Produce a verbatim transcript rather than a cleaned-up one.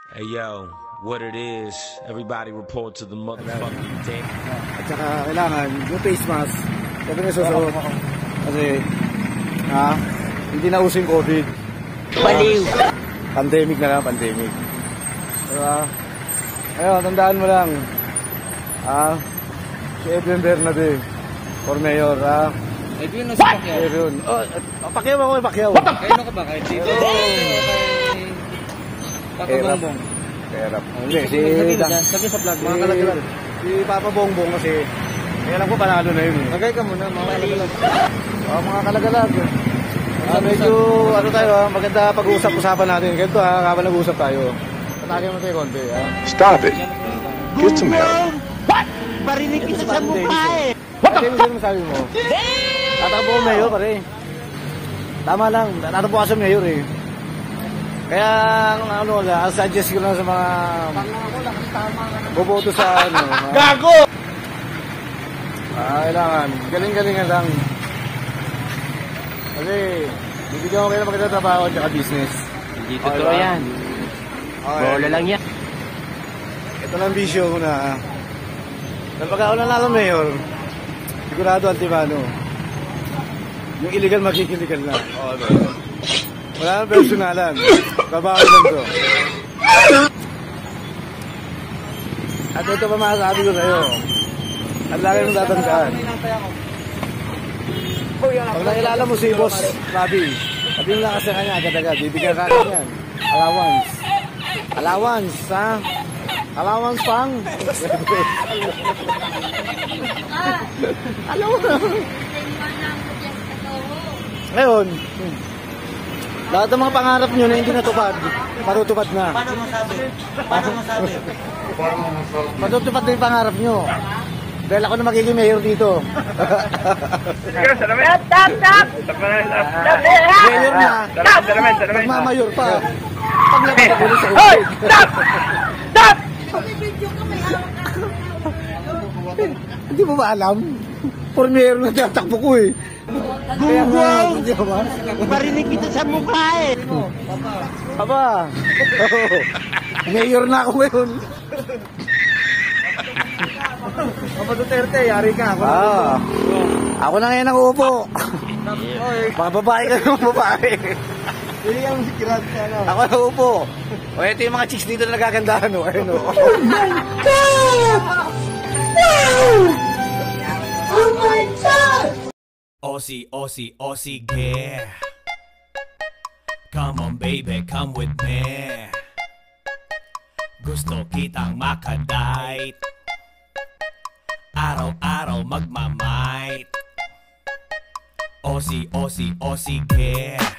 Hey yo, what it is, everybody report to the motherfucking team. At saka kailangan yung face mask. Sabi nga susunod. Kasi, ha, hindi na uso yung COVID. Baliw! Pandemic na lang, pandemic. Diba? Ayun, tandaan mo lang. Ha, si Edwin Bernade, for mayor, ha. Edwin o si Pacquiao? Edwin. Oh, Pacquiao ako, Pacquiao. Kaya ka ba? Kahit dito? Papa Bongbong. Perap. Hindi, si... Sabi sa vlog, mga kalagalag. Si Papa Bongbong kasi, kaya alam ko panalo na yun eh. Lagay ka muna, mga kalagalag. Oh, mga kalagalag. Ah, medyo, ano tayo ha, maganda pag-uusap-usapan natin. Ganito ha, habang nag-uusap tayo. Patagin mo tayo konti ha. Stop it. Get some help. What? Barinig kita sa mukha eh. What the fuck? Ano masabi mo? Tatakbo ko mayor pare. Tama lang, tatakbo ka sa mayor eh. Kaya, ano, I'll suggest ko lang sa mga boboto sa, ano, mga... Gago! Ah, kailangan, galing-galingan lang. Kasi, bibigyan ko kayo ng magandang trabaho at saka business. Hindi totoo yan. Okay. Bola lang yan. Ito lang bisyo ko na. Kapag ako nanalo mayor, sigurado Antibano. Yung illegal makikiligal na. Okay. Wala nang personalan. Babae lang to. At ito pa masasabi ko sa'yo. Ang laki mong tatandaan. Pag nakilala mo si Boss Bobby, sabihin lang kasi kanya agad-agad. Bibigyan ka kanya yan. Allowance. Allowance, ha? Allowance pang. Alam mo na. Ngayon, lahat ng mga pangarap nyo na hindi natupad, matutupad na. Paano masabi? Paano masabi? Matutupad na yung pangarap nyo. Dahil ako na magiging mayor dito. Stop! Stop! Stop! Mayor na. Magmamayor pa. Paglabas ako sa Hoy! Stop! Stop! Hindi mo ba alam? For mayor na tinatakbo ko eh. Kaya nga, hindi ko ba? Barinig kita sa mukha eh. Aba, oh, mayor na ako ngayon. Papa Duterte, yari ka. Ako, ah, ako na ngayon ang uupo. Mga babae ka ng babae. Hindi ang sikirat ka na. Ako na uupo. O ito yung mga chicks dito na nagagandahan. O, ayun o. Oh my God! Oh my God! Aussie, Aussie, Aussie, yeah. Come on baby, come with me. Gusto kitang makadite. Araw-araw magmamight. Aussie, Aussie, Aussie, yeah.